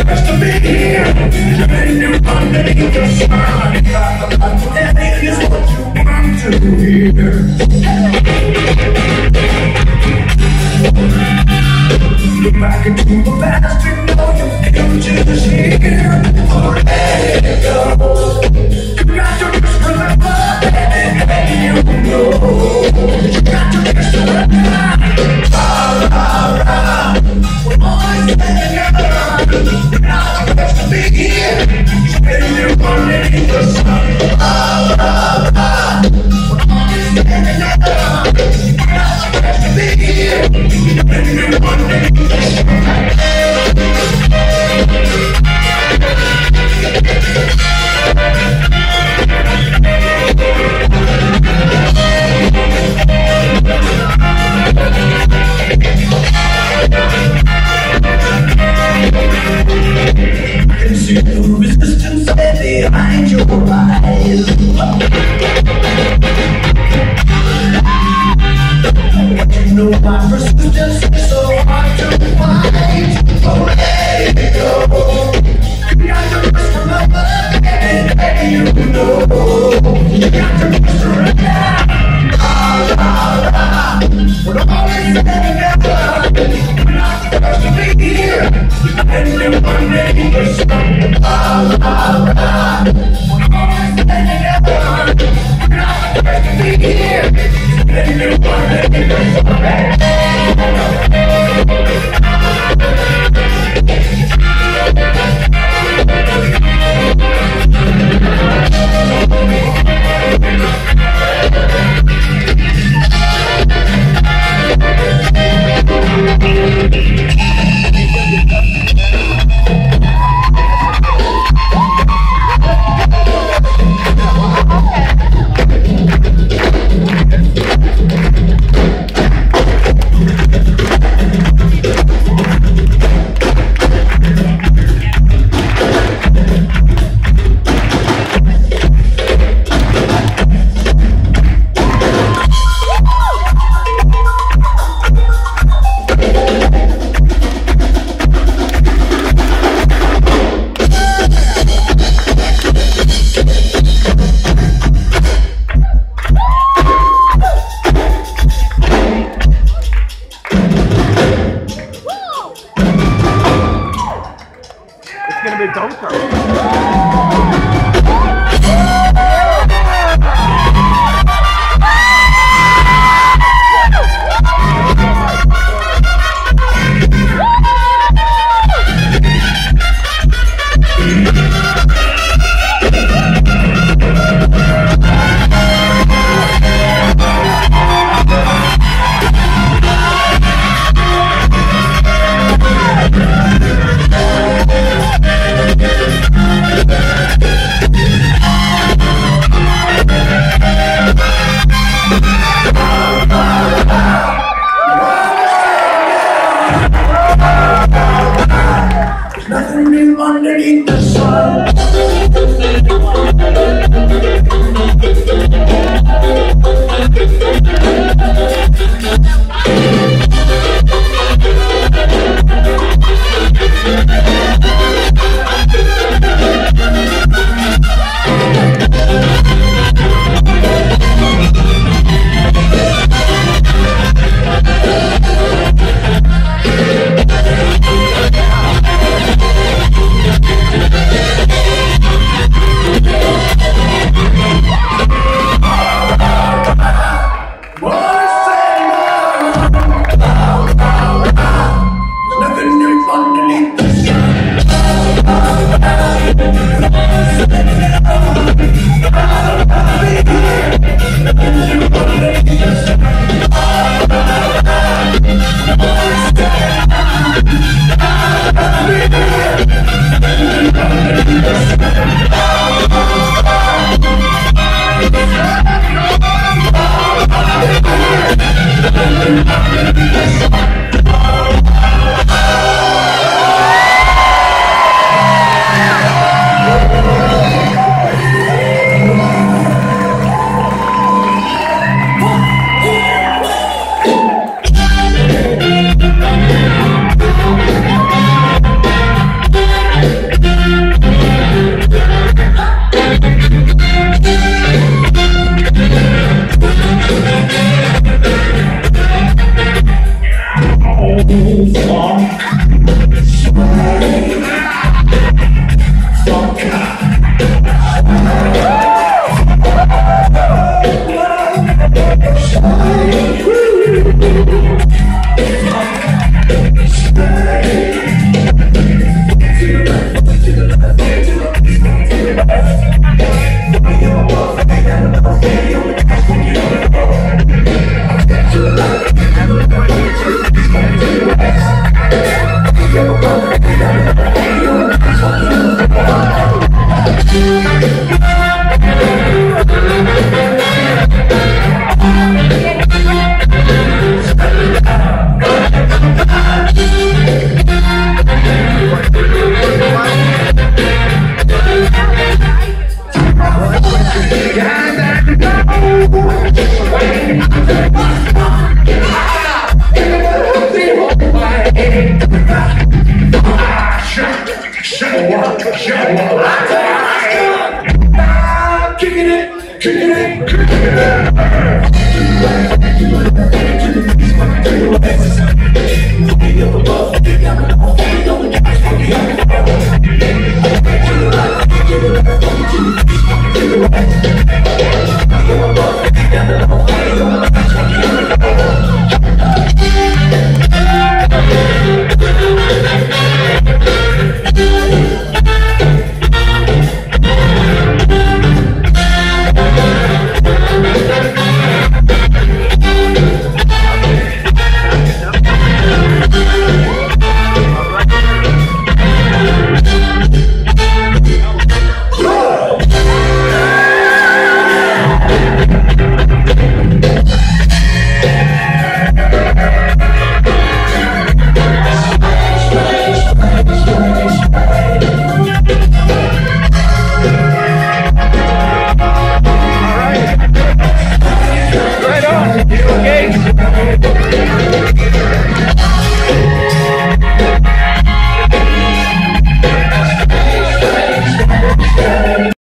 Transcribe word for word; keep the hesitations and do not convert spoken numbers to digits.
rest of me here. And you underneath the sun. Today is what you want to hear. Look back into the past, you know you come to this here. Oh, let it go. You got to just remember, and you know. You got to just remember. Ah, ah, ah. We're always together. We're not supposed to be here. Spending you underneath the sun. Ah, ah, ah. We're always together. We're not supposed to be here. Spending you underneath the sun. I can see the resistance behind your eyes. But you know my persistence is so hard to fight. Oh, let it go. You got to just remember, and you know. You got to just remember. Ah, ah, ah. We're always together. We're not supposed to be here. And you're underneath the sun. Ah, ah, ah. We're always together. We're not supposed to be here. And you're underneath the sun. It's gonna be Donker. Nothing new underneath the sun. shower, shower. I'm kicking it, kicking it, kicking it.